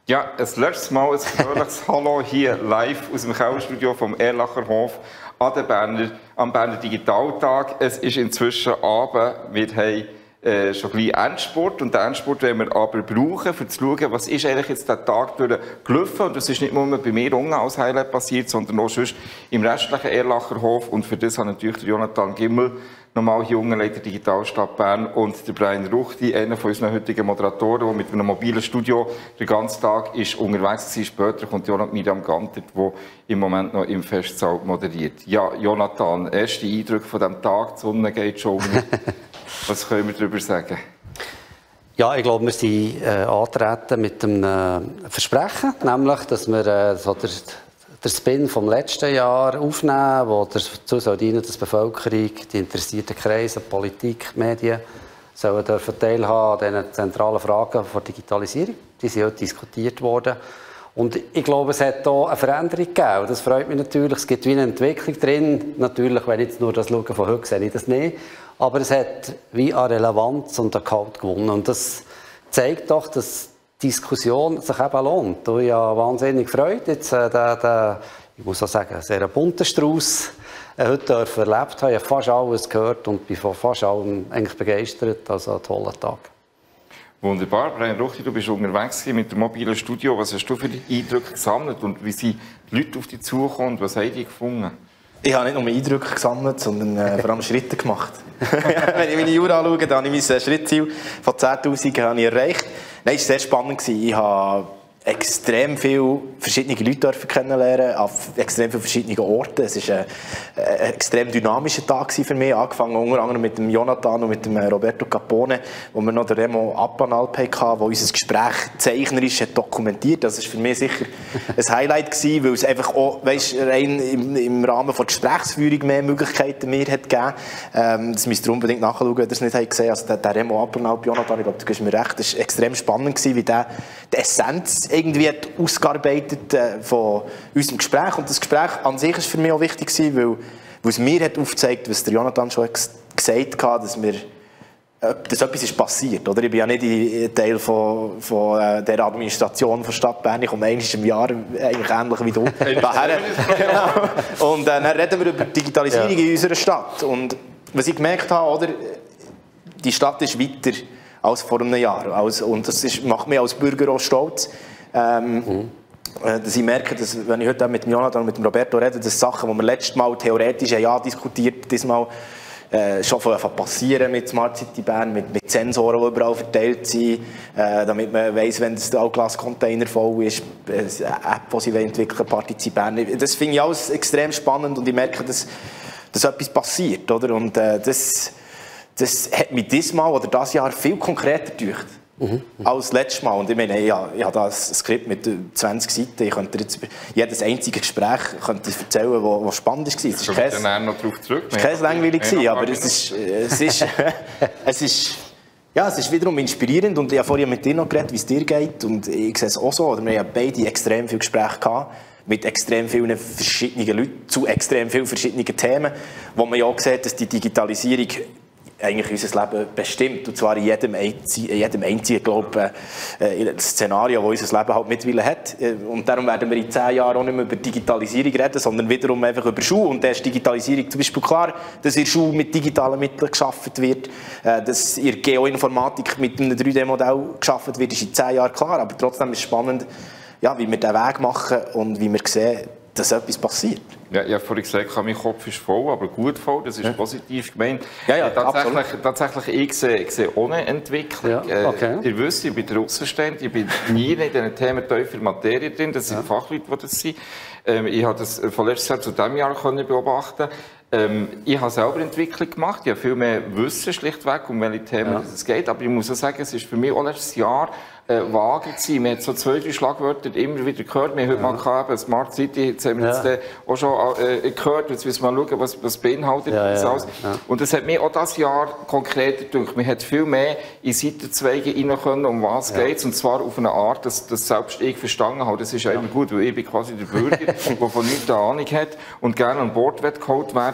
Ja, ein letztes Mal ein fröhliches Hallo hier live aus dem Kellerstudio vom Erlacher Hof am Berner Digitaltag. Es ist inzwischen Abend. Wir haben schon ein bisschen Endspurt und den Endspurt wollen wir aber brauchen, um zu schauen, was ist eigentlich jetzt der Tag durchgelaufen. Und das ist nicht nur bei mir unten als Highlight passiert, sondern auch sonst im restlichen Erlacher Hof. Und für das hat natürlich der Jonathan Gimmel, normal hier unten Leiter Digitalstadt Bern, und der Brian Ruchti, einer von unseren heutigen Moderatoren, der mit einem mobilen Studio den ganzen Tag ist unterwegs war. Später kommt Miriam Gantert, die im Moment noch im Festsaal moderiert. Ja, Jonathan, erste Eindrücke von diesem Tag, die Sonne geht schon unter. Was können wir darüber sagen? Ja, ich glaube, wir sind angetreten mit einem Versprechen, nämlich, dass wir so den Spin vom letzten Jahr aufnehmen, wo dazu soll dienen, dass die Bevölkerung, die interessierten Kreise, Politik, Medien sollen teilhaben an diesen zentralen Fragen der Digitalisierung. Die sind heute diskutiert worden. Und ich glaube, es hat hier eine Veränderung gegeben. Das freut mich natürlich. Es gibt wie eine Entwicklung drin. Natürlich, wenn ich jetzt nur das schaue von heute, sehe ich das nicht. Aber es hat wie an Relevanz und an Gehalt gewonnen. Und das zeigt doch, dass die Diskussion sich eben lohnt. Und ich habe wahnsinnig Freude, jetzt ich muss auch sagen, sehr bunten Strauss heute erlebt habe. Ich habe fast alles gehört und bin von fast allem eigentlich begeistert. Also ein toller Tag. Wunderbar. Brian Ruchti, du bist unterwegs mit dem mobilen Studio. Was hast du für Eindrücke gesammelt und wie sind die Leute auf dich zugekommen und was haben die gefunden? Ich habe nicht nur Eindrücke gesammelt, sondern vor allem Schritte gemacht. Wenn ich meine Uhr anschaue, dann habe ich mein Schrittziel von 10'000 erreicht. Nein, es war sehr spannend. Ich habe extrem viele verschiedene Leute kennenlernen, auf extrem vielen verschiedenen Orten. Es war ein extrem dynamischer Tag für mich, angefangen unter anderem mit dem Jonathan und mit dem Roberto Capone, wo wir noch den Remo Appanalp hatten, der unser Gespräch zeichnerisch hat dokumentiert. Das war für mich sicher ein Highlight gewesen, weil es einfach auch, weißt, rein im Rahmen der Gesprächsführung mehr Möglichkeiten mir hat gegeben. Das müsst ihr unbedingt nachschauen, wenn ihr es nicht gesehen habt. Also der Remo Appanalp, Jonathan, ich glaube, du gibst mir recht, das war extrem spannend gewesen, wie der die Essenz irgendwie ausgearbeitet von unserem Gespräch. Und das Gespräch an sich war für mich auch wichtig, weil es mir hat aufgezeigt, was der Jonathan schon gesagt hat, dass etwas ist passiert. Oder? Ich bin ja nicht Teil von der Administration der Stadt Bern. Ich komme einmal im Jahr, eigentlich ähnlich wie du. Daher. Und dann reden wir über Digitalisierung in unserer Stadt. Und was ich gemerkt habe, oder, die Stadt ist weiter als vor einem Jahr. Und das macht mich als Bürger auch stolz. Dass ich merke, dass, wenn ich heute mit Jonathan und mit Roberto rede, dass Sachen, die wir letztes Mal theoretisch diskutiert, diesmal schon passieren mit Smart City Bern, mit Sensoren, die überall verteilt sind, damit man weiss, wenn der Altglas-Container voll ist, eine App, die sie entwickeln, Partizip Bern. Das finde ich alles extrem spannend und ich merke, dass etwas passiert. Oder? Und das hat mich diesmal oder das Jahr viel konkreter gedacht. Als letztes Mal. Und ich meine, ich habe da ein Skript mit 20 Seiten. Ich könnte jetzt jedes einzige Gespräch erzählen, das spannend war. Es war kein langweilig, aber es ist wiederum inspirierend. Und ich habe vorhin mit dir noch geredet, wie es dir geht. Und ich sehe es auch so. Wir haben beide extrem viele Gespräche gehabt, mit extrem vielen verschiedenen Leuten zu extrem vielen verschiedenen Themen, wo man ja auch sieht, dass die Digitalisierung eigentlich unser Leben bestimmt. Und zwar in jedem einzigen Szenario, das unser Leben halt mittlerweile hat. Und darum werden wir in 10 Jahren auch nicht mehr über Digitalisierung reden, sondern wiederum einfach über Schule. Und da ist Digitalisierung zum Beispiel klar, dass in der Schule mit digitalen Mitteln geschaffen wird, dass in der Geoinformatik mit einem 3D-Modell geschaffen wird, ist in 10 Jahren klar. Aber trotzdem ist es spannend, ja, wie wir diesen Weg machen und wie wir sehen, dass etwas passiert. Ja, ich habe vorhin gesagt, mein Kopf ist voll, aber gut voll, das ist positiv gemeint. Ja, tatsächlich, ich sehe ohne Entwicklung. Ja, okay. Ihr wisst, ich bin der Außenstehende, ich bin nie in diesen Themen tiefer Materie drin, das sind Fachleute, die das sind. Ich habe das von letztes Jahr zu diesem Jahr beobachten. Ich habe selber Entwicklung gemacht, ich habe viel mehr Wissen schlichtweg, um welche Themen es geht, aber ich muss auch sagen, es ist für mich auch letztes Jahr vage gewesen. Wir haben so 2, 3 Schlagwörter immer wieder gehört. Wir haben heute mal gehabt, Smart City, jetzt haben wir jetzt auch schon gehört. Jetzt müssen wir mal schauen, was beinhaltet das alles. Und das hat mich auch dieses Jahr konkreter gedacht. Man hat viel mehr in Seitenzweige rein können, um was geht es. Und zwar auf eine Art, dass selbst ich verstanden habe. Das ist ja immer gut, weil ich bin quasi der Bürger, der von nichts eine Ahnung hat und gerne an Bord geholt werden.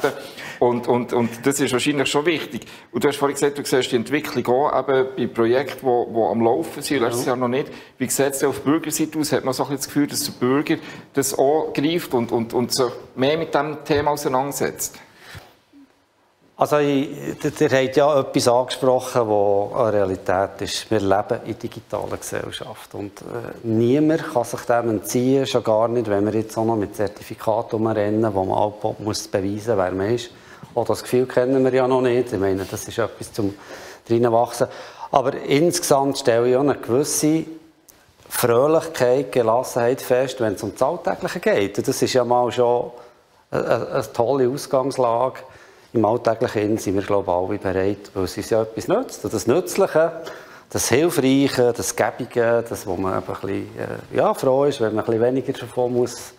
werden. Und das ist wahrscheinlich schon wichtig. Und du hast vorhin gesagt, du siehst die Entwicklung auch eben bei Projekten, die am Laufen sind, letztes Jahr noch nicht. Wie sieht es auf Bürgerseite aus? Hat man so ein bisschen das Gefühl, dass der Bürger das auch greift und sich mehr mit diesem Thema auseinandersetzt? Also, ihr habt ja etwas angesprochen, das eine Realität ist. Wir leben in digitaler Gesellschaft. Und niemand kann sich dem entziehen, schon gar nicht, wenn wir jetzt auch noch mit Zertifikaten rumrennen, wo man auch beweisen muss, wer man ist. Auch das Gefühl kennen wir ja noch nicht. Ich meine, das ist etwas zum Reinwachsen. Aber insgesamt stelle ich auch eine gewisse Fröhlichkeit, Gelassenheit fest, wenn es um das Alltägliche geht. Und das ist ja mal schon eine tolle Ausgangslage. Im Alltäglichen sind wir, glaube ich, alle bereit, weil es uns ja etwas nützt. Und das Nützliche, das Hilfreiche, das Gebige, das, wo man ein bisschen froh ist, wenn man ein bisschen weniger davon muss,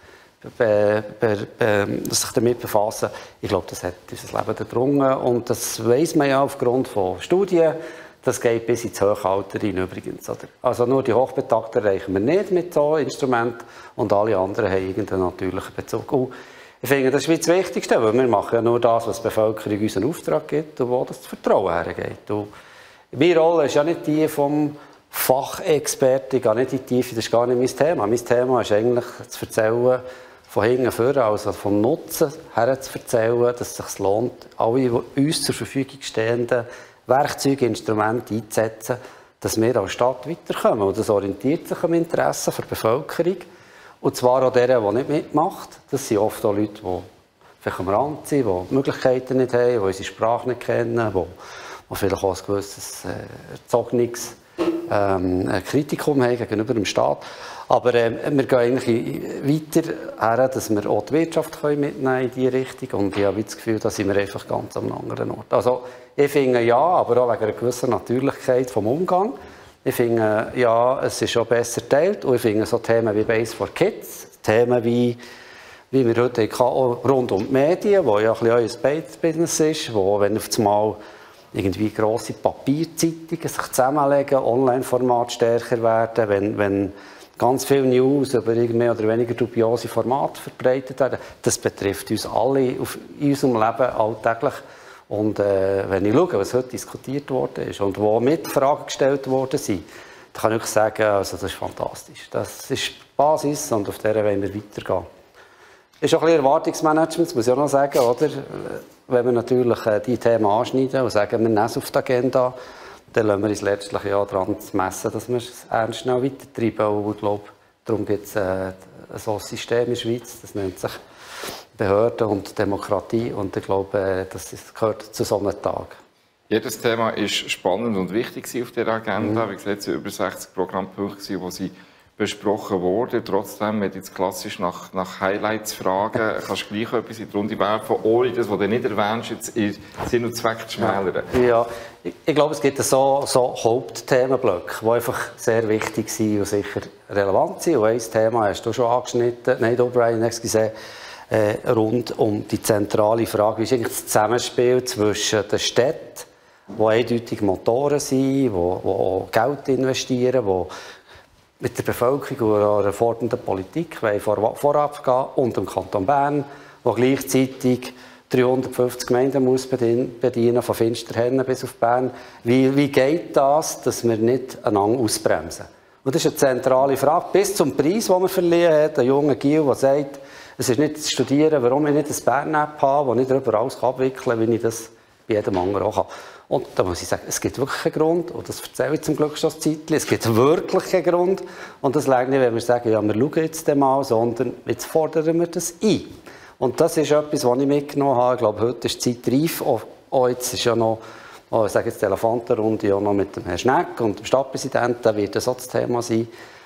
sich damit befassen. Ich glaube, das hat unser Leben durchdrungen. Und das weiss man ja aufgrund von Studien. Das geht bis ins Hochalter rein übrigens. Oder? Also nur die Hochbetagten erreichen wir nicht mit so Instrumenten und alle anderen haben irgendeinen natürlichen Bezug. Und ich finde, das ist das Wichtigste, weil wir machen ja nur das, was die Bevölkerung unseren Auftrag gibt und wo das Vertrauen hergeht. Und meine Rolle ist ja nicht die vom Fachexperten, ich gehe nicht in die Tiefe, das ist gar nicht mein Thema. Mein Thema ist eigentlich zu erzählen, von hinten vorne, also vom Nutzen her zu erzählen, dass es sich lohnt, alle uns zur Verfügung stehenden Werkzeuge, Instrumente einzusetzen, dass wir als Stadt weiterkommen. Und das orientiert sich am Interesse der Bevölkerung. Und zwar auch deren, die nicht mitmacht. Das sind oft auch Leute, die vielleicht am Rand sind, die Möglichkeiten nicht haben, die unsere Sprache nicht kennen, die vielleicht auch ein gewisses erzogenes Kritikum haben gegenüber dem Staat. Aber wir gehen eigentlich weiter her, dass wir auch die Wirtschaft mitnehmen können in diese Richtung. Und ich habe das Gefühl, da sind wir einfach ganz am anderen Ort. Also ich finde ja, aber auch wegen einer gewissen Natürlichkeit vom Umgang. Ich finde, ja, es ist schon besser geteilt. Und ich finde so Themen wie Base for Kids, Themen wie wir heute hatten, rund um die Medien, wo ja ein bisschen euer Business ist, wo, wenn auf einmal irgendwie grosse Papierzeitungen sich zusammenlegen, Online-Format stärker werden, wenn ganz viele News über mehr oder weniger dubiose Formate verbreitet werden. Das betrifft uns alle in unserem Leben alltäglich. Und wenn ich schaue, was heute diskutiert worden ist und wo Mitfragen gestellt worden sind, dann kann ich sagen, also das ist fantastisch. Das ist die Basis und auf der wollen wir weitergehen. Das ist auch ein bisschen Erwartungsmanagement, das muss ich auch noch sagen, oder? Wenn wir natürlich die Themen anschneiden und sagen, wir nehmen es auf die Agenda, dann lassen wir uns letztlich ja daran messen, dass wir es ernst schnell weitertreiben. Und ich glaube, darum gibt es so ein System in der Schweiz, das nennt sich Behörden und Demokratie. Und ich glaube, das gehört zu so einem Tag. Jedes Thema ist spannend und wichtig auf der Agenda. Wie gesagt, es waren über 60 Programmpunkte, die sie besprochen wurden. Trotzdem, wenn du jetzt klassisch nach Highlights fragen, kannst du gleich etwas in die Runde werfen, ohne das, was du nicht erwähnst, jetzt in Sinn und Zweck zu schmälern. Ja, ich glaube, es gibt so Hauptthemenblöcke, die einfach sehr wichtig sind und sicher relevant sind. Und ein Thema hast du schon angeschnitten, nein, O'Brien, excuse, rund um die zentrale Frage, wie ist eigentlich das Zusammenspiel zwischen den Städten, die eindeutig Motoren sind, die auch Geld investieren, die mit der Bevölkerung und einer fordernden Politik vorab gehen und dem Kanton Bern, der gleichzeitig 350 Gemeinden muss bedienen, von Finsterhennen bis auf Bern. Wie geht das, dass wir nicht einander ausbremsen? Und das ist eine zentrale Frage, bis zum Preis, den wir verliehen haben. Ein junger Gil, der sagt, es ist nicht das Studieren, warum ich nicht ein Bern-App habe, das ich darüber alles abwickeln kann, wie ich das bei jedem anderen auch kann. Und da muss ich sagen, es gibt wirklich einen Grund, und das erzähle ich zum Glück schon ein Zeitchen, es gibt wirklich einen Grund, und das liegt nicht, wenn wir sagen, ja, wir schauen jetzt mal, sondern jetzt fordern wir das ein. Und das ist etwas, was ich mitgenommen habe. Ich glaube, heute ist die Zeit reif, auch jetzt ist ja noch, ich sage jetzt die Elefantenrunde, auch noch mit dem Herrn Schnegg und dem Stadtpräsidenten, da wird das auch das Thema sein.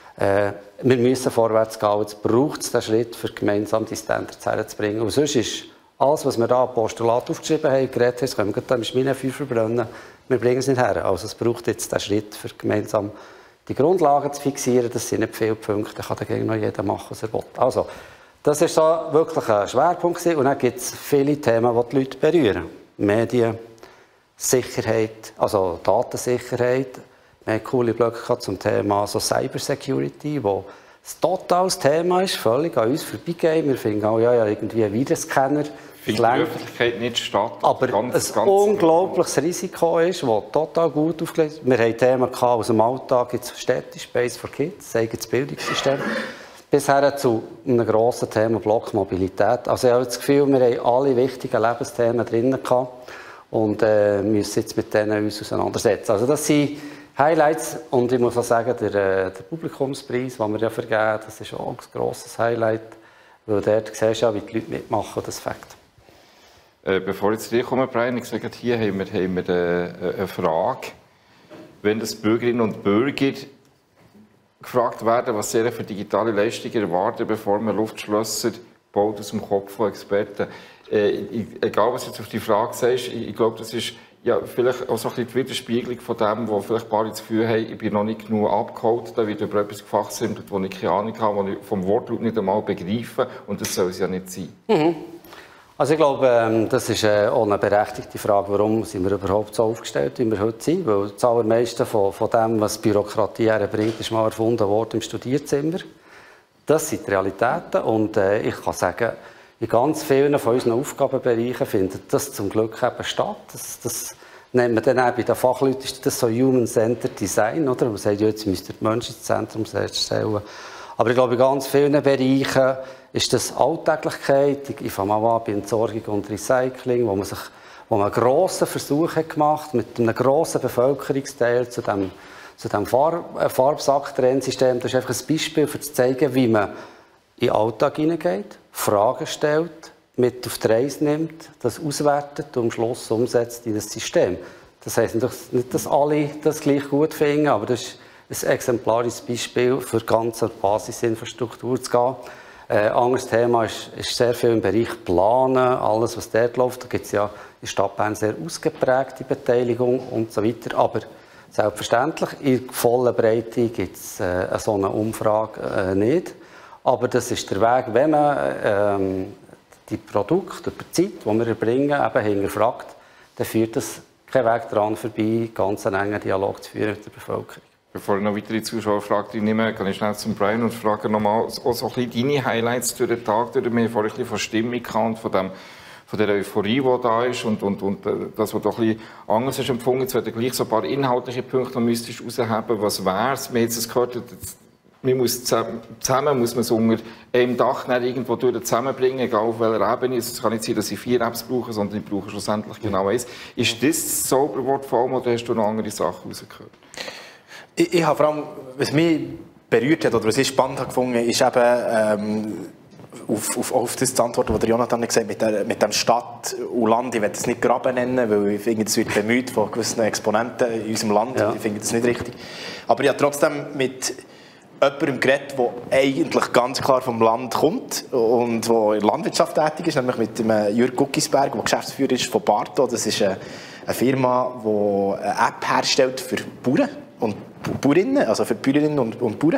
Wir müssen vorwärts gehen, jetzt braucht es den Schritt, für gemeinsam die Standards herzubringen. Und sonst ist alles, was wir da am Postulat aufgeschrieben haben, geredet haben, können wir dann im Schminenfeuer verbrennen. Wir bringen es nicht her. Also es braucht jetzt den Schritt, für gemeinsam die Grundlagen zu fixieren. Das sind nicht viele Punkte, da kann dagegen noch jeder machen, was er will. Also, das war so wirklich ein Schwerpunkt gewesen. Und dann gibt es viele Themen, die die Leute berühren. Medien, Sicherheit, also Datensicherheit. Wir haben coole Blöcke zum Thema so Cybersecurity, wo ein totales Thema ist, völlig an uns vorbeigeht. Wir finden auch, ja, irgendwie ein Virenscanner Findet die Öffentlichkeit nicht statt. Aber ein unglaubliches Risiko ist, das total gut aufgelegt ist. Wir hatten Themen aus dem Alltag, jetzt städtisch, Space for Kids, eigenes Bildungssystem, bisher zu einem grossen Thema Blockmobilität. Also ich habe das Gefühl, wir haben alle wichtigen Lebensthemen drin gehabt und müssen jetzt mit denen uns auseinandersetzen. Also das sind Highlights und ich muss auch sagen, der Publikumspreis, den wir ja vergeben, das ist auch ein grosses Highlight, weil dort siehst du ja, wie die Leute mitmachen, das Fakt. Bevor ich zu dir komme, Brian, ich sage, hier haben wir eine Frage. Wenn das Bürgerinnen und Bürger gefragt werden, was sie für digitale Leistungen erwarten, bevor man Luftschlösser baut aus dem Kopf von Experten. Egal, was du jetzt auf die Frage sagst, ich glaube, das ist ja vielleicht auch so ein bisschen die Widerspiegelung von dem, wo vielleicht ein paar das Gefühl haben, ich bin noch nicht genug abgeholt, da wird über etwas gefachsimpelt, wo ich keine Ahnung habe, wo ich vom Wortlaut nicht einmal begreife, und das soll es ja nicht sein. Mhm. Also ich glaube, das ist auch eine berechtigte Frage, warum sind wir überhaupt so aufgestellt, wie wir heute sind. Weil das allermeiste von dem, was Bürokratie herbringt, ist mal erfunden worden im Studierzimmer. Das sind die Realitäten und ich kann sagen, in ganz vielen von unseren Aufgabenbereichen findet das zum Glück eben statt. Das nennt man dann auch bei den Fachleuten, ist das so Human-Centered Design, oder? Man sagt, ja, jetzt müsst ihr die Menschen ins Zentrum stellen. Aber ich glaube, in ganz vielen Bereichen ist das Alltäglichkeit. Ich fange mal an bei Entsorgung und Recycling, wo man einen grossen Versuch hat gemacht mit einem grossen Bevölkerungsteil zu dem Farbsack-Trennsystem. Das ist einfach ein Beispiel, um zu zeigen, wie man in den Alltag hineingeht, Fragen stellt, mit auf die Reise nimmt, das auswertet und am Schluss umsetzt in das System. Das heisst nicht, dass alle das gleich gut finden, aber das ist ein exemplarisches Beispiel für die ganze Basisinfrastruktur zu gehen. Ein anderes Thema ist sehr viel im Bereich Planen, alles was dort läuft. Da gibt es ja in der Stadt Bern sehr ausgeprägte Beteiligung und so weiter. Aber selbstverständlich, in voller Breite gibt es so eine Umfrage nicht. Aber das ist der Weg, wenn man die Produkte über die Zeit, die wir erbringen, eben hinterfragt, dann führt das kein Weg daran vorbei, ganz einen engen Dialog zu führen mit der Bevölkerung. Bevor ich noch weitere Zuschauerfragen nehme, kann ich schnell zum Brian und frage nochmal so ein bisschen deine Highlights durch den Tag. Wir haben vorhin ein bisschen von Stimmung gehabt, von der Euphorie, die da ist und das, was doch ein bisschen anders ist empfunden. Jetzt werden gleich so ein paar inhaltliche Punkte, die müsstest du rausheben. Was wäre es? Wir haben jetzt gehört, man muss zusammen muss man es unter einem Dach irgendwo zusammenbringen, egal auf welcher Ebene. Es kann nicht sein, dass ich 4 Apps brauche, sondern ich brauche schlussendlich genau eins. Ist das das Zauberwort vor allem, oder hast du noch andere Sachen rausgehört? Ich habe vor allem, was mich berührt hat oder was ich spannend habe gefunden, ist eben auf das zu antworten, was der Jonathan gesagt hat, mit dem Stadt und Land. Ich will das nicht Graben nennen, weil ich finde, das wird bemüht von gewissen Exponenten in unserem Land. Ja. Ich finde das nicht richtig. Aber ich habe trotzdem mit jemandem geredet, der eigentlich ganz klar vom Land kommt und der in der Landwirtschaft tätig ist, nämlich mit dem Jürg Guckisberg, der Geschäftsführer ist von Barto. Das ist eine Firma, die eine App herstellt für Bauern und Bäuerinnen, also für Bäuerinnen und Bauern,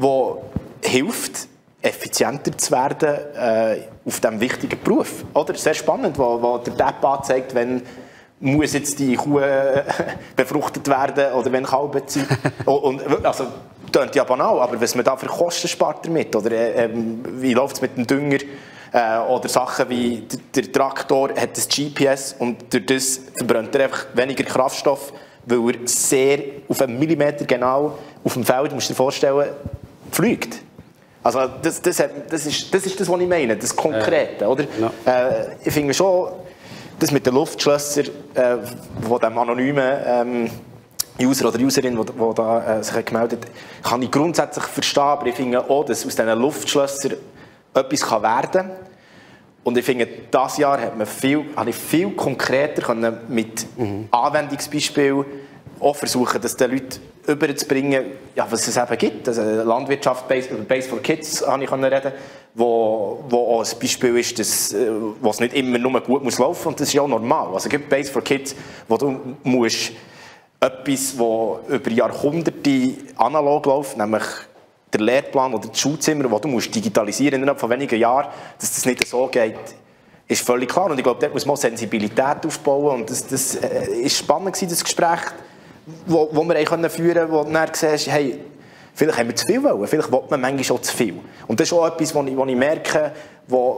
die hilft, effizienter zu werden auf diesem wichtigen Beruf. Oder? Sehr spannend, wo der App anzeigt, wenn muss jetzt die Kuh befruchtet werden oder wenn Kalben sind. Also, das klingt ja banal, aber was man da für Kosten spart damit, oder wie läuft es mit dem Dünger, oder Sachen wie der Traktor hat ein GPS und durch das verbrennt er einfach weniger Kraftstoff, weil er sehr auf einen Millimeter genau auf dem Feld, musst du dir vorstellen, fliegt. Also das ist das, was ich meine, das Konkrete. Oder? Ja. Ich finde schon, das mit den Luftschlössern von dem anonymen User oder Userin, die da sich gemeldet hat, kann ich grundsätzlich verstehen, aber ich finde auch, dass aus diesen Luftschlössern etwas werden kann. Und ich finde, dieses Jahr habe ich viel konkreter mit Anwendungsbeispielen auch versuchen, das den Leuten überzubringen, ja, was es eben gibt. Also Landwirtschaft, Base for Kids, habe ich reden, wo auch ein Beispiel ist, dass wo es nicht immer nur gut muss laufen, und das ist ja auch normal. Also es gibt Base for Kids, wo du musst etwas, das über Jahrhunderte analog läuft, nämlich der Lehrplan oder das Schulzimmer, das du musst digitalisieren innerhalb von wenigen Jahren, dass das nicht so geht, ist völlig klar. Und ich glaube, dort muss man Sensibilität aufbauen. Und das ist spannend gewesen, das Gespräch, wo wir führen konnten, wo du dann siehst, hey, vielleicht haben wir zu viel wollen, vielleicht will man manchmal schon zu viel. Und das ist auch etwas, wo ich merke, wo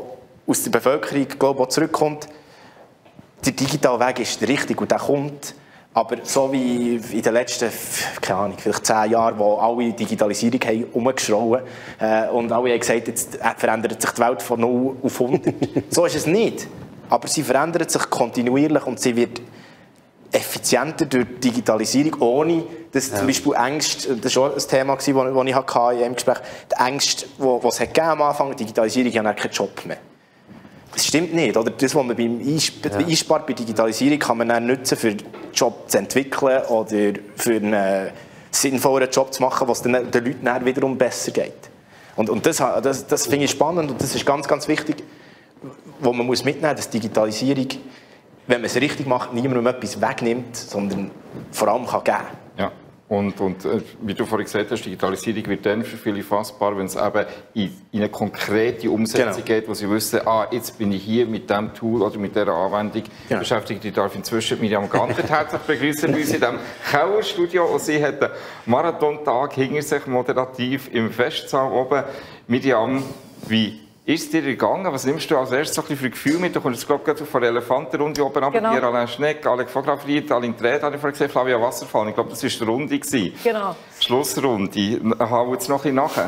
aus der Bevölkerung glaube ich, auch zurückkommt, der digitale Weg ist der richtige und der kommt. Aber so wie in den letzten, keine Ahnung, vielleicht 10 Jahren, wo alle Digitalisierung haben umgeschrauben und alle haben gesagt, jetzt verändert sich die Welt von 0 auf 100. So ist es nicht. Aber sie verändert sich kontinuierlich und sie wird effizienter durch Digitalisierung, ohne dass zum Beispiel Ängste, das war auch ein Thema, das ich hatte in einem Gespräch, die Ängste, die es am Anfang der Digitalisierung, ich habe keinen Job mehr. Das stimmt nicht. Oder das, was man beim Einsparen bei Digitalisierung kann man dann nutzen, für einen Job zu entwickeln oder für einen sinnvolleren Job zu machen, was den Leuten dann wiederum besser geht. Und das finde ich spannend und das ist ganz, ganz wichtig, wo man muss mitnehmen muss, dass Digitalisierung, wenn man es richtig macht, niemandem etwas wegnimmt, sondern vor allem kann geben. Ja. Und wie du vorhin gesagt hast, Digitalisierung wird dann für viele fassbar, wenn es eben in eine konkrete Umsetzung geht, wo sie wissen, jetzt bin ich hier mit diesem Tool oder mit dieser Anwendung beschäftigt. Ich darf inzwischen Miriam Gantert herzlich begrüßen bei uns in diesem Kauerstudio. Und sie hat einen Marathontag hinter sich, moderativ im Festsaal oben. Miriam, wie ist es dir gegangen? Was nimmst du als erstes so ein bisschen für Gefühl mit? Du kommst jetzt gerade von der Elefantenrunde oben ab, Pierre Alain Schneck, Alex von Grafried, Aline Träd, habe ich vorhin gesehen, Flavia Wasserfall. Ich glaube, das war die Runde. Genau. Schlussrunde. Hau jetzt noch ein bisschen nachher.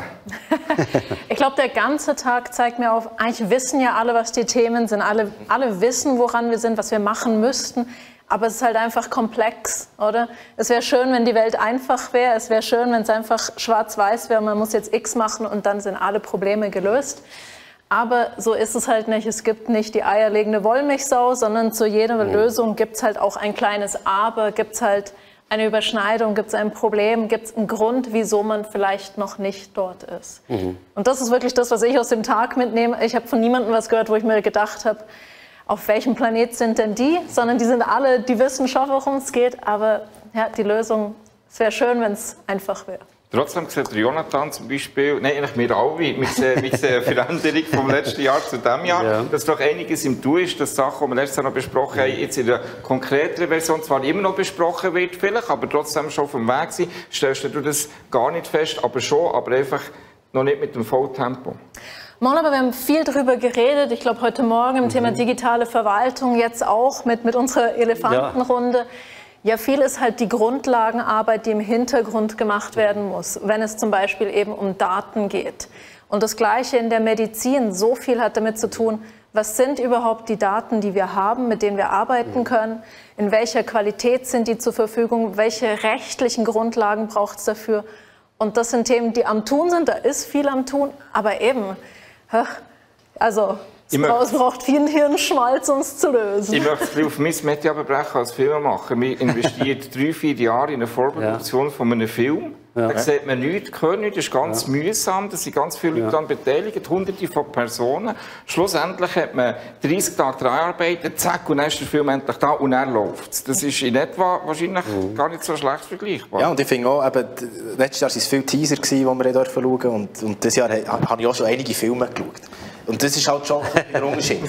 Ich glaube, der ganze Tag zeigt mir auf, eigentlich wissen ja alle, was die Themen sind. Alle wissen, woran wir sind, was wir machen müssten. Aber es ist halt einfach komplex, oder? Es wäre schön, wenn die Welt einfach wäre. Es wäre schön, wenn es einfach schwarz-weiß wäre. Man muss jetzt X machen und dann sind alle Probleme gelöst. Aber so ist es halt nicht. Es gibt nicht die eierlegende Wollmilchsau, sondern zu jeder Lösung gibt es halt auch ein kleines Aber, gibt es halt eine Überschneidung, gibt es ein Problem, gibt es einen Grund, wieso man vielleicht noch nicht dort ist. Und das ist wirklich das, was ich aus dem Tag mitnehme. Ich habe von niemandem was gehört, wo ich mir gedacht habe, auf welchem Planet sind denn die? Sondern die sind alle, die wissen schon, worum es geht. Aber ja, die Lösung, es wäre schön, wenn es einfach wäre. Trotzdem sieht Jonathan zum Beispiel, nein, eigentlich wir alle, mit der Veränderung vom letzten Jahr zu diesem Jahr, dass doch einiges im Tun ist, dass Sachen, die wir letztes Jahr noch besprochen haben, jetzt in der konkreteren Version zwar immer noch besprochen wird, vielleicht, aber trotzdem schon auf dem Weg sind. Stellst du das gar nicht fest, aber schon, aber einfach noch nicht mit dem Volltempo? Mal, aber wir haben viel darüber geredet. Ich glaube, heute Morgen im Thema digitale Verwaltung, jetzt auch mit unserer Elefantenrunde. Ja, viel ist halt die Grundlagenarbeit, die im Hintergrund gemacht werden muss, wenn es zum Beispiel eben um Daten geht. Und das Gleiche in der Medizin. So viel hat damit zu tun, was sind überhaupt die Daten, die wir haben, mit denen wir arbeiten können, in welcher Qualität sind die zur Verfügung, welche rechtlichen Grundlagen braucht es dafür. Und das sind Themen, die am Tun sind, da ist viel am Tun, aber eben, also... Es braucht viel Hirnschmalz, um es zu lösen. Ich möchte auf mein Metier brechen als Filmemacher. Man investiert 3-4 Jahre in eine Vorproduktion von einem Film. Da sieht man nichts, hört nichts, das ist ganz mühsam. Da sind ganz viele Leute daran beteiligt, hunderte von Personen. Schlussendlich hat man 30 Tage daran gearbeitet, zack, und dann ist der Film endlich da und dann läuft es. Das ist in etwa wahrscheinlich gar nicht so schlecht vergleichbar. Ja, und ich finde auch, letztes Jahr waren es viele Teaser, die wir schauen durften. Und dieses Jahr habe ich auch schon einige Filme geschaut. Und das ist halt schon ein Unterschied.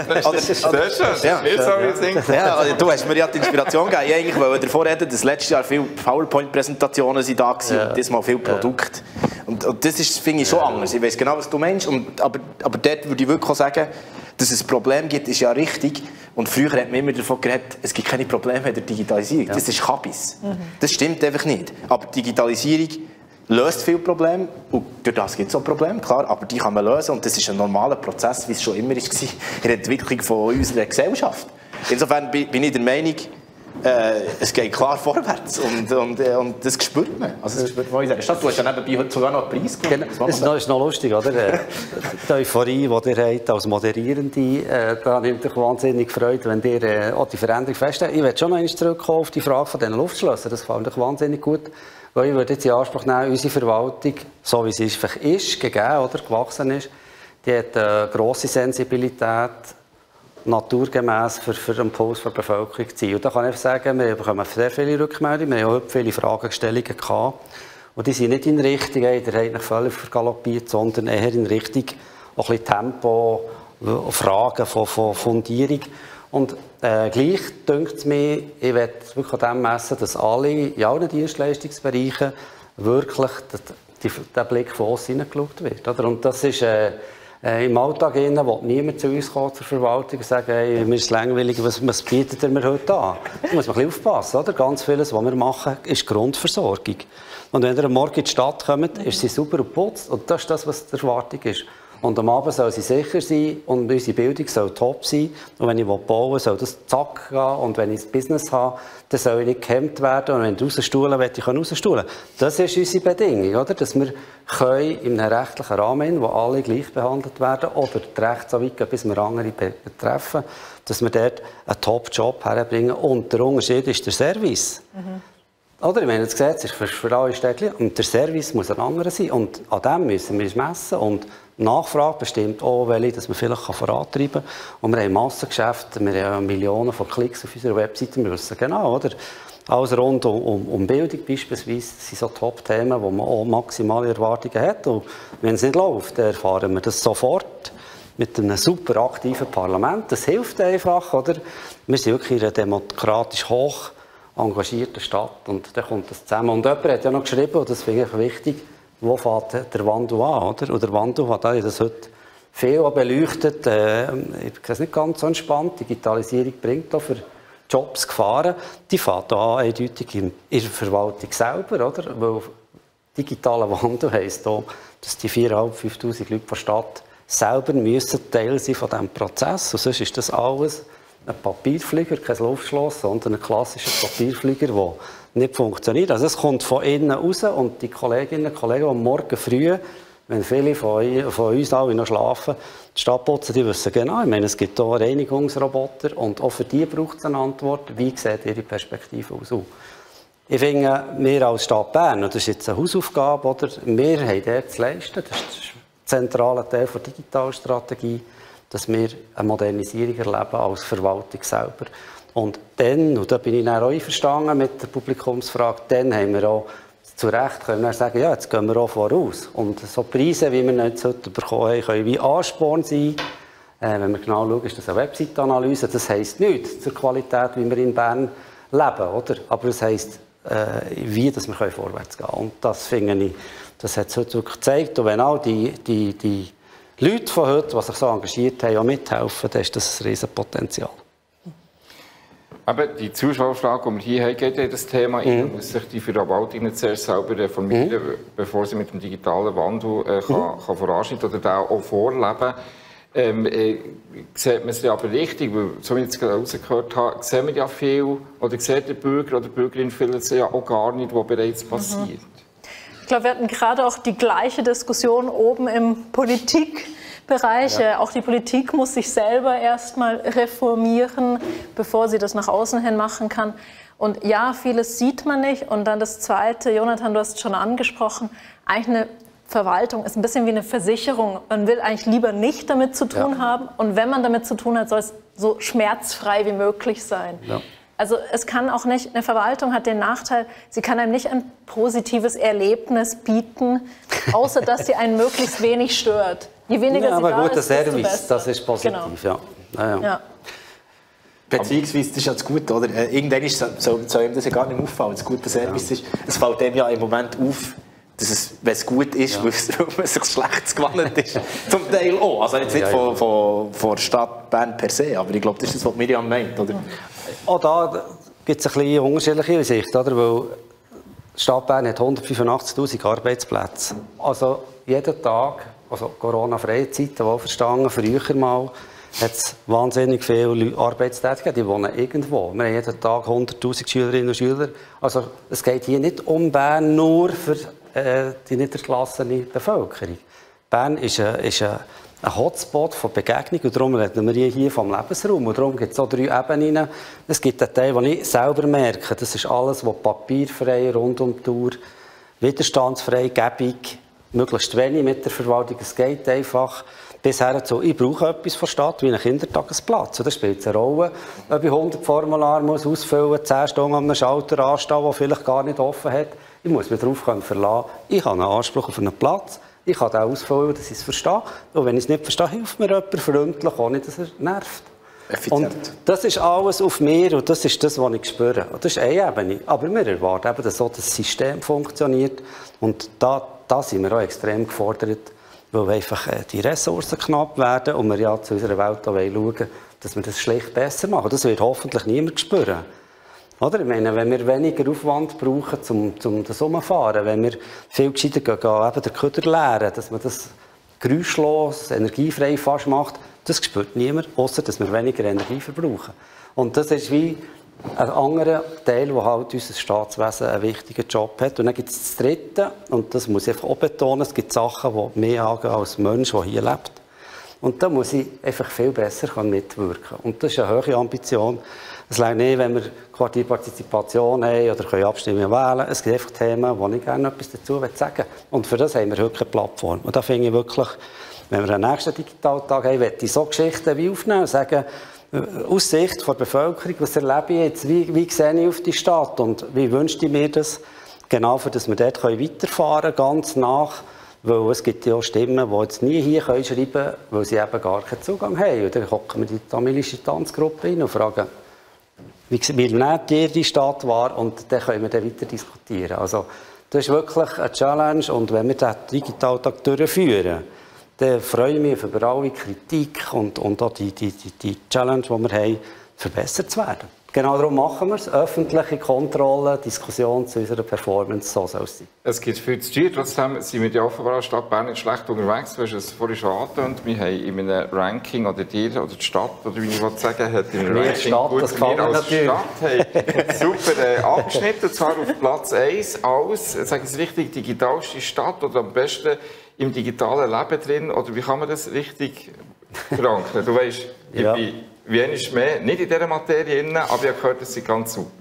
Du hast mir ja die Inspiration gegeben. Ich wollte davor reden, dass letztes Jahr viele PowerPoint-Präsentationen da waren und diesmal viele Produkte. Und das ist, finde ich, schon anders. Ich weiß genau, was du meinst. Aber dort würde ich wirklich auch sagen, dass es ein Problem gibt, ist ja richtig. Und früher hat man immer davon geredet, es gibt keine Probleme in der Digitalisierung. Das ist Kabis. Das stimmt einfach nicht. Aber Digitalisierung löst viele Probleme und durch das gibt es auch Probleme, klar, aber die kann man lösen und das ist ein normaler Prozess, wie es schon immer war in der Entwicklung von unserer Gesellschaft. Insofern bin ich der Meinung, es geht klar vorwärts und das spürt man. Also das spürt man in der Stadt. Du hast ja nebenbei sogar noch einen Preis gewonnen. Das ist noch lustig, oder? Die Euphorie, die ihr habt als Moderierende, da nimmt euch wahnsinnig Freude, wenn ihr auch die Veränderung feststellt. Ich möchte schon noch einmal zurückkommen auf die Frage von diesen Luftschlössern. Das gefällt euch wahnsinnig gut. Weil ich würde jetzt in Anspruch nehmen, unsere Verwaltung, so wie sie ist, gegeben oder gewachsen ist, die hat eine grosse Sensibilität, naturgemäss für den Puls der Bevölkerung zu sein. Und da kann ich sagen, wir bekommen sehr viele Rückmeldungen, wir haben heute viele Fragestellungen gehabt. Und die sind nicht in Richtung, der hat eigentlich völlig vergaloppiert, sondern eher in Richtung auch ein bisschen Tempo, Fragen von Fundierung. Und gleich dünkt es mir, ich werde wirklich an dem messen, dass alle in allen Dienstleistungsbereichen wirklich der Blick von außen hineingeschaut wird. Oder? Und das ist Im Alltag will niemand zu uns kommen, zur Verwaltung, und sagen, hey, mir ist langweilig, was bietet ihr mir heute an? Da muss man ein bisschen aufpassen, oder? Ganz vieles, was wir machen, ist Grundversorgung. Und wenn ihr am Morgen in die Stadt kommt, ist sie super und putzt. Und das ist das, was die Erwartung ist. Und am Abend soll sie sicher sein und unsere Bildung soll top sein. Und wenn ich bauen will, soll das zack gehen. Und wenn ich ein Business habe, dann soll ich nicht gehemmt werden. Und wenn ich rausstuhlen will, ich rausstuhlen. Das ist unsere Bedingung, oder? Dass wir in einem rechtlichen Rahmen, wo alle gleich behandelt werden, oder die Rechte so weit gehen, bis wir andere betreffen, dass wir dort einen Top-Job herbringen. Und der Unterschied ist der Service. Oder? Ich meine, das Gesetz ist für alle Städte und der Service muss ein anderer sein. Und an dem müssen wir uns messen. Und die Nachfrage bestimmt auch, welche dass man vielleicht vorantreiben kann. Und wir haben Massengeschäfte, wir haben Millionen von Klicks auf unserer Webseite. Wir wissen genau, oder? Alles rund um Bildung beispielsweise sind so Top-Themen, wo man auch maximale Erwartungen hat. Und wenn es nicht läuft, dann erfahren wir das sofort mit einem super aktiven Parlament. Das hilft einfach, oder? Wir sind wirklich in einer demokratisch hoch engagierten Stadt und dann kommt das zusammen. Und jemand hat ja noch geschrieben, und das finde ich wichtig, wo fängt der Wandel an, oder? Und der Wandel hat das heute viel beleuchtet. Ich sehe es nicht ganz so entspannt. Digitalisierung bringt auch für Jobs Gefahren. Die fängt an eindeutig in der Verwaltung selber, oder? Weil digitaler Wandel heisst auch, dass die 4'500, 5'000 Leute der Stadt selber müssen Teil sein von diesem Prozess. Und sonst ist das alles ein Papierflieger, kein Luftschloss, sondern ein klassischer Papierflieger, der nicht funktioniert. Also es kommt von innen raus und die Kolleginnen und Kollegen, die morgen früh, wenn viele von uns alle noch schlafen, die Stadt putzen, die wissen genau, ich meine, es gibt hier Reinigungsroboter und auch für die braucht es eine Antwort. Wie sieht Ihre Perspektive aus? Ich finde, wir als Stadt Bern, und das ist jetzt eine Hausaufgabe, oder? Wir haben dort zu leisten, das ist der zentrale Teil der Digitalstrategie, dass wir eine Modernisierung erleben als Verwaltung selber. Und dann, und da bin ich dann auch einverstanden mit der Publikumsfrage, dann haben wir auch zu Recht können wir sagen, ja, jetzt gehen wir auch voraus. Und so Preise, wie wir jetzt heute bekommen haben, können wie Ansporn sein. Wenn wir genau schauen, ist das eine Website-Analyse. Das heisst nichts zur Qualität, wie wir in Bern leben, oder? Aber es heisst, wie dass wir vorwärts gehen können. Und das finde ich, das hat es heute wirklich gezeigt. Und wenn auch die Leute von heute, die sich so engagiert haben, auch mithelfen, dann ist das ein Riesenpotenzial. Aber die Zuschauerfrage, die wir hier haben, geht in das Thema ein. Muss sich die Verwaltung nicht zuerst selber reformieren, bevor sie mit dem digitalen Wandel kann voranschreiten oder da auch vorleben. Sieht man es ja aber richtig, weil, so wie ich jetzt gerade rausgehört habe, sehen wir ja viel, oder sieht der Bürger oder die Bürgerin vieles ja auch gar nicht, was bereits passiert. Ich glaube, wir hatten gerade auch die gleiche Diskussion oben im Politikbereich. Ja. Auch die Politik muss sich selber erstmal reformieren, bevor sie das nach außen hin machen kann. Und ja, vieles sieht man nicht. Und dann das Zweite, Jonathan, du hast es schon angesprochen, eigentlich eine Verwaltung ist ein bisschen wie eine Versicherung. Man will eigentlich lieber nicht damit zu tun haben. Und wenn man damit zu tun hat, soll es so schmerzfrei wie möglich sein. Ja. Also es kann auch nicht, eine Verwaltung hat den Nachteil, sie kann einem nicht ein positives Erlebnis bieten, außer dass sie einen möglichst wenig stört. Je weniger aber sie da guter ist, desto Service, besser. Das ist positiv, genau. Ja. Beziehungsweise, das ist ja das Gute, oder? Irgendwann soll ihm das ja gar nicht auffallen, das gute Service ist. Es fällt dem ja im Moment auf, dass es, wenn es gut ist, weil man sich schlecht gewandelt ist. Zum Teil auch. Also jetzt nicht von der Stadt Bern per se, aber ich glaube, das ist das, was Miriam meint, oder? Auch da gibt es ein bisschen unterschiedliche Sicht, oder? Weil die Stadt Bern hat 185'000 Arbeitsplätze. Also jeden Tag, also Corona-freie Zeiten, wohlverstanden, früher mal, hat es wahnsinnig viele Arbeitstätige, die wohnen irgendwo. Wir haben jeden Tag 100'000 Schülerinnen und Schüler. Also es geht hier nicht um Bern nur für die niedergelassene Bevölkerung. Bern ist ein Hotspot von Begegnung und darum reden wir hier vom Lebensraum. Und darum gibt es auch 3 Ebenen. Es gibt einen Teil, den ich selber merke, das ist alles, was papierfrei, rund um die Tour, widerstandsfrei, gäbig, möglichst wenig mit der Verwaltung. Es geht einfach bisher so, ich brauche etwas von der Stadt wie einen Kindertagesplatz. Da spielt es eine Rolle, ob ich 100 Formulare ausfüllen muss, 10 Stunden an einem Schalter anstehen, der vielleicht gar nicht offen hat. Ich muss mich darauf verlassen, ich habe einen Anspruch auf einen Platz, ich kann den ausfüllen, dass ich es verstehe. Und wenn ich es nicht verstehe, hilft mir jemand freundlich, ohne dass er nervt. Effizient. Und das ist alles auf mir und das ist das, was ich spüre. Und das ist eine Ebene. Aber wir erwarten eben, dass so das System funktioniert. Und da sind wir auch extrem gefordert, weil einfach die Ressourcen knapp werden und wir ja zu unserer Welt schauen wollen, dass wir das schlicht besser machen. Das wird hoffentlich niemand spüren. Oder? Ich meine, wenn wir weniger Aufwand brauchen, um das Umfahren, wenn wir viel gescheiter gehen, eben den Köder leeren, dass man das geräuschlos, energiefrei fast macht, das spürt niemand, außer dass wir weniger Energie verbrauchen. Und das ist wie ein anderer Teil, wo halt unser Staatswesen einen wichtigen Job hat. Und dann gibt es das Dritte, und das muss ich einfach auch betonen, es gibt Sachen, die mehr angehen als Mensch, der hier lebt. Und da muss ich einfach viel besser mitwirken. Und das ist eine hohe Ambition. Es reicht nicht, wenn wir Quartierpartizipation haben oder können abstimmen wählen. Es gibt einfach Themen, wo ich gerne etwas dazu sagen will. Und für das haben wir heute eine Plattform. Und da finde ich wirklich, wenn wir einen nächsten Digitaltag haben, möchte ich so Geschichten wie aufnehmen und sagen, aus Sicht der Bevölkerung, was erlebe ich jetzt, wie sehe ich auf die Stadt und wie wünsche ich mir das, genau für dass wir dort weiterfahren können, ganz nach. Weil es gibt ja auch Stimmen, die jetzt nie hier schreiben können, weil sie eben gar keinen Zugang haben. Und dann gucken wir die tamilische Tanzgruppe hin und fragen, wie nehmt ihr die Stadt wahr? Und dann können wir dann weiter diskutieren. Also, das ist wirklich eine Challenge. Und wenn wir den Digitaltag durchführen, dann freue ich mich über alle Kritik und auch die Challenge, die wir haben, verbessert zu werden. Genau darum machen wir es. Öffentliche Kontrolle, Diskussion zu unserer Performance, so soll es sein. Es gibt viel zu tun. Trotzdem sind wir ja offenbar als Stadt Bern nicht schlecht unterwegs. Du hast es vorhin schon angetönt. Wir haben in einem Ranking, oder dir, oder die Stadt, oder wie ich sagen hat, in einem Ranking Stadt, gut, das gefällt mir natürlich. Super abgeschnitten. Und zwar auf Platz 1 als, sagen Sie richtig, digitalste Stadt oder am besten im digitalen Leben drin. Oder wie kann man das richtig verankern? Du weißt, ja. Ich bin wenig mehr, nicht in dieser Materie, aber ich habe gehört, das sind ganz super.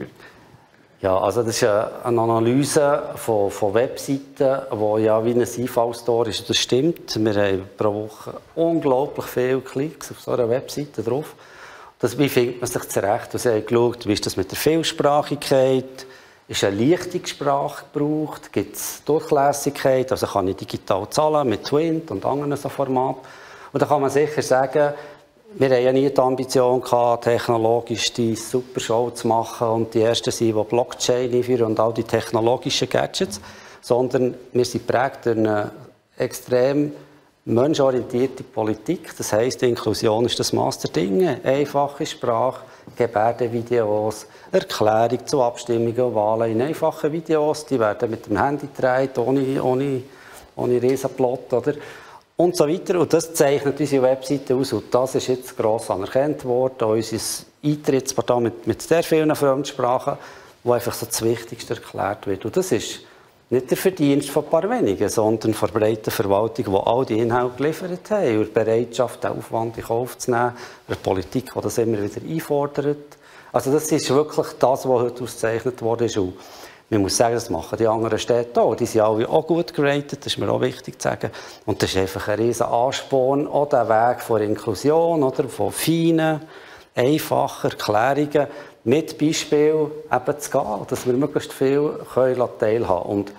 Ja, also das ist eine Analyse von Webseiten, die ja wie ein Einfallstor ist. Das stimmt. Wir haben pro Woche unglaublich viele Klicks auf so einer Webseite drauf. Wie findet man sich zurecht? Wir haben geschaut, wie ist das mit der Vielsprachigkeit? Ist eine leichte Sprache gebraucht? Gibt es Durchlässigkeit? Also kann ich digital zahlen mit Twint und anderen so Formaten? Und da kann man sicher sagen, wir hatten ja nie die Ambition gehabt, technologisch die super Show zu machen und die Ersten sind, die Blockchain einführen und all die technologischen Gadgets, sondern wir sind geprägt durch eine extrem menschenorientierte Politik. Das heisst, Inklusion ist das Maß der Dinge. Einfache Sprache, Gebärdenvideos, Erklärung zu Abstimmungen und Wahlen in einfachen Videos. Die werden mit dem Handy gedreht, ohne Riesenplot, oder? Und so weiter. Und das zeichnet unsere Webseite aus. Und das ist jetzt gross anerkannt worden. Auch unser Eintrittsportal mit sehr vielen Fremdsprachen, wo einfach so das Wichtigste erklärt wird. Und das ist nicht der Verdienst von ein paar wenigen, sondern von der breiten Verwaltung, die all die Inhalte geliefert haben. Und die Bereitschaft, den Aufwand in Kauf zu nehmen. Der Politik, die das immer wieder einfordert. Also das ist wirklich das, was heute ausgezeichnet worden ist. Und man muss sagen, das machen die anderen Städte auch. Die sind alle auch gut geratet, das ist mir auch wichtig zu sagen. Und das ist einfach ein riesen Ansporn, auch der Weg von Inklusion, oder, von feinen, einfachen Erklärungen mit Beispiel eben zu gehen, dass wir möglichst viel teilhaben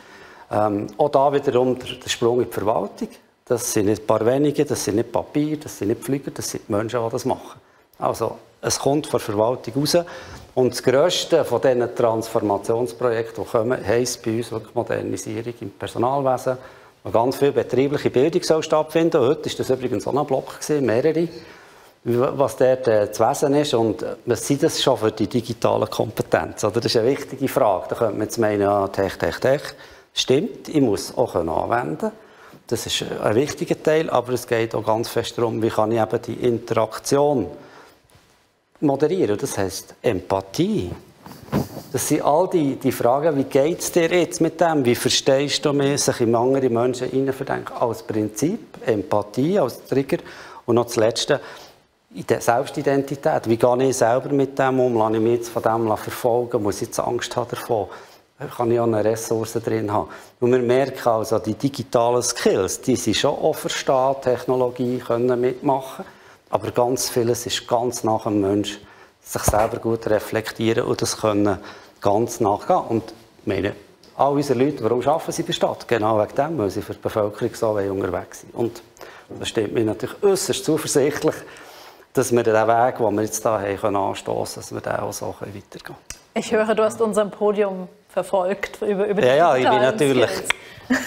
können. Und auch da wiederum der Sprung in die Verwaltung. Das sind nicht ein paar wenige, das sind nicht Papier, das sind nicht Flüger, das sind die Menschen, die das machen. Also, es kommt von der Verwaltung raus. Und das Grösste von diesen Transformationsprojekten, die kommen, heisst bei uns wirklich Modernisierung im Personalwesen, wo ganz viel betriebliche Bildung soll stattfinden. Heute war das übrigens auch ein Block, mehrere, was dort zu Wesen ist. Und was sind das schon für die digitalen Kompetenzen? Das ist eine wichtige Frage. Da könnte man jetzt meinen, ja, Tech. Stimmt, ich muss auch anwenden können. Das ist ein wichtiger Teil, aber es geht auch ganz fest darum, wie kann ich eben die Interaktion moderieren. Das heisst Empathie. Das sind all die Fragen, wie geht es dir jetzt mit dem? Wie verstehst du mich, sich in andere Menschen hineinverdenken? Als Prinzip, Empathie, als Trigger. Und noch das Letzte, Selbstidentität. Wie gehe ich selber mit dem um? Lasse ich mich jetzt von dem verfolgen? Muss ich jetzt Angst haben davon? Kann ich auch eine Ressource drin haben? Und wir merken also, die digitalen Skills, die sind schon auch verstehen, Technologie können mitmachen. Aber ganz vieles ist ganz nach dem Mensch, sich selber gut reflektieren und das können ganz nachgehen. Und ich meine, all unsere Leute, warum arbeiten sie in der Stadt? Genau wegen dem, weil sie für die Bevölkerung so unterwegs sind. Und das stimmt mir natürlich äußerst zuversichtlich, dass wir den Weg, den wir jetzt hier haben, anstoßen, dass wir den auch so weitergehen können. Ich höre, du hast unser Podium verfolgt über die Ja, ich bin natürlich.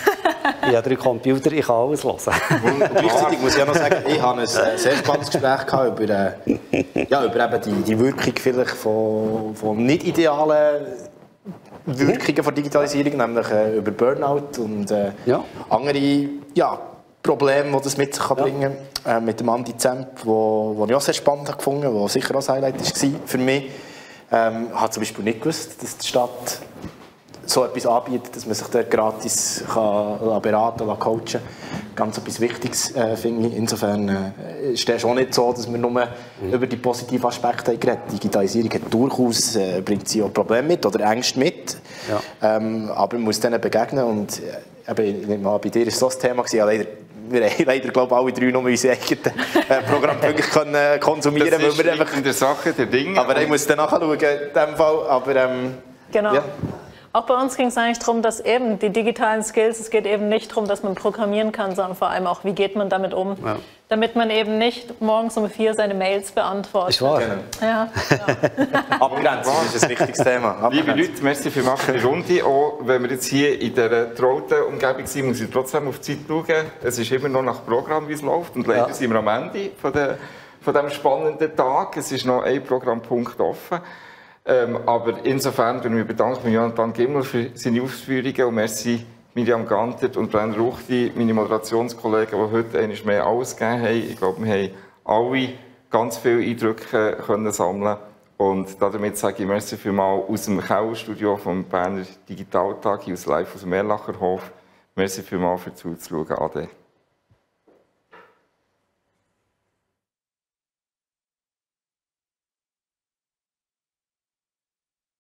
Ich habe 3 Computer, ich kann alles hören. Und gleichzeitig muss ich auch noch sagen, ich habe ein sehr spannendes Gespräch gehabt über, über eben die Wirkung vielleicht von nicht idealen Wirkungen von Digitalisierung, nämlich über Burnout und andere Probleme, die das mit sich bringen kann. Mit dem Andi Zemp, wo ich auch sehr spannend gefunden habe, was sicher auch ein Highlight war für mich. Ich habe zum Beispiel nicht gewusst, dass die Stadt so etwas anbietet, dass man sich dort gratis kann beraten kann, coachen kann. Ganz etwas Wichtiges, finde ich. Insofern ist es schon nicht so, dass wir nur über die positiven Aspekte geredet haben. Digitalisierung hat durchaus, bringt sie auch Probleme mit oder Ängste mit. Ja. Aber man muss denen begegnen. Und bei dir war so das Thema. Wir haben leider, glaube ich, alle 3 nur unsere eigenen Programme wirklich konsumieren können. Das ist einfach in der Sache der Dinge. Aber ich muss dann nachschauen, in diesem Fall. Aber, genau. Ja. Auch bei uns ging es eigentlich darum, dass eben die digitalen Skills, es geht eben nicht darum, dass man programmieren kann, sondern vor allem auch, wie geht man damit um, damit man eben nicht morgens um 4 seine Mails beantwortet. Ist wahr. Ja. Abgrenzung ist ein wichtiges Thema. Liebe Leute, merci für die Runde. Auch wenn wir jetzt hier in dieser trauten Umgebung sind, muss ich trotzdem auf die Zeit schauen. Es ist immer noch nach Programm, wie es läuft. Und leider sind wir am Ende von diesem spannenden Tag. Es ist noch ein Programmpunkt offen. Aber insofern bedanke ich mich Jonathan Gimmel für seine Ausführungen und merci Miriam Gantert und Brenner Ruchti, meine Moderationskollegen, die heute einmal mehr alles gegeben haben. Ich glaube, wir haben alle ganz viele Eindrücke können sammeln. Und damit sage ich merci vielmals aus dem Kellerstudio vom Berner Digitaltag, hier live aus dem Erlacher Hof. Merci vielmals für Zuzuschauen. Ade.